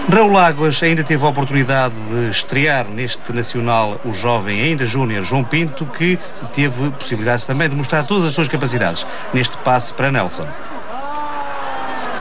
Raul Águas ainda teve a oportunidade de estrear neste Nacional o jovem, ainda júnior, João Pinto, que teve possibilidades também de mostrar todas as suas capacidades neste passe para Nelson.